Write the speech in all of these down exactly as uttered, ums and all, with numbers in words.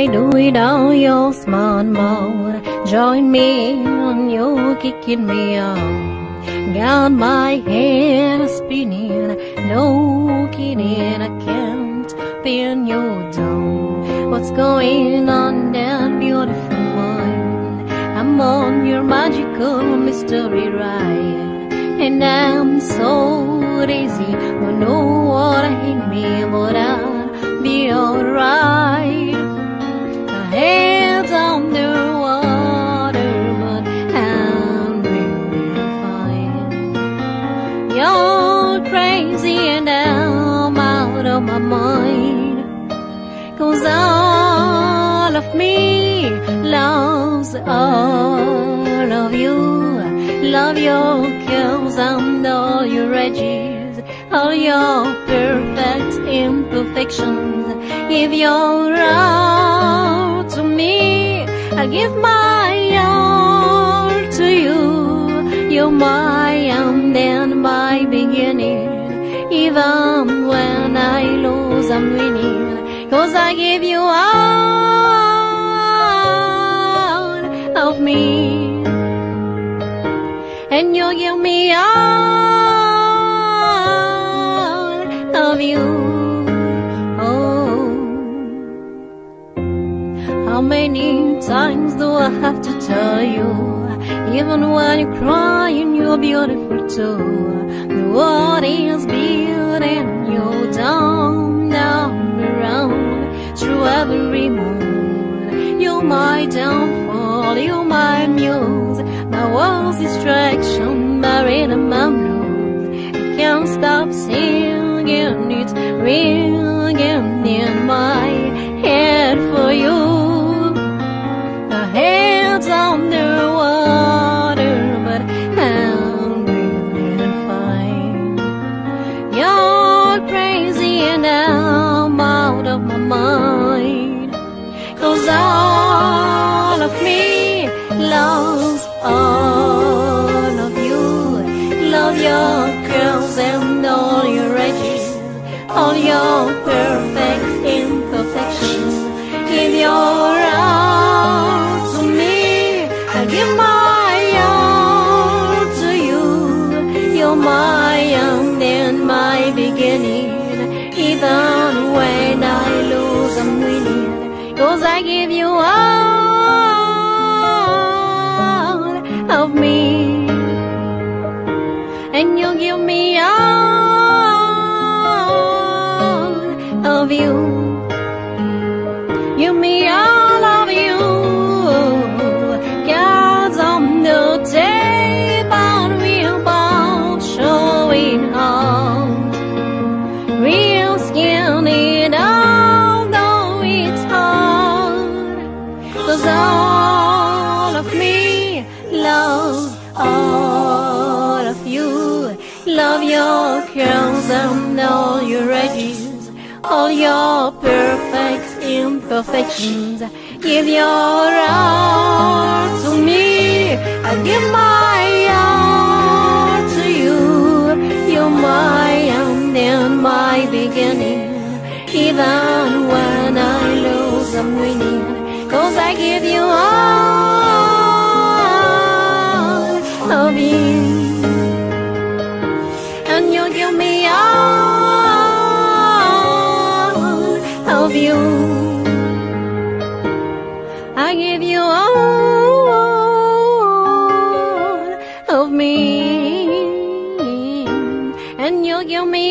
I do without your smart mouth? Join me on your kicking me out. Got my head spinning, no kidding, I can't pin you down. What's going on, that beautiful mind? I'm on your magical mystery ride, and I'm so dizzy, don't know what hit me, but I'll be alright. My head's underwater, but I'm really fine. You're crazy and I'm out of my mind, 'cause all of me loves all of you. Love your curves and all your edges, all your perfect imperfections. Give your all to me, I'll give my all to you. You're my end and my beginning. Even when I lose, I'm winning, 'cause I give you all of me, and you give me all of you. Oh, how many times do I have to tell you? Even when you're crying, you're beautiful too. The world is beating you down, down, around, through every mood. You're my downfall, you're my muse, my world's distraction, my rhythm, my blues. I can't stop singing, it's ringing in my head for you. My head's underwater, but I'm really fine. You're crazy and I'm out of my mind, 'cause all of me loves all of you. Love your curves and all your edges, all your perfect imperfections. Give your all to me, I give my all to you. You're my end and my beginning. Even when I lose, I'm winning, 'cause I give you all of me, and you give me all of you. Give me all of you. God's on the table, real bound, showing out, real skin it all, though it's hard, 'cause all of me loves all of you. Love your curves and all your edges, all your perfect imperfections. Give your all to me, I give my all to you. You're my end and my beginning. Even when I lose, I'm winning, 'cause I give you all of me, and you give me all of you. I give you all of me, and you give me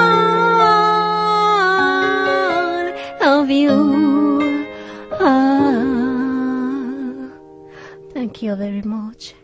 all of you. Ah, thank you very much.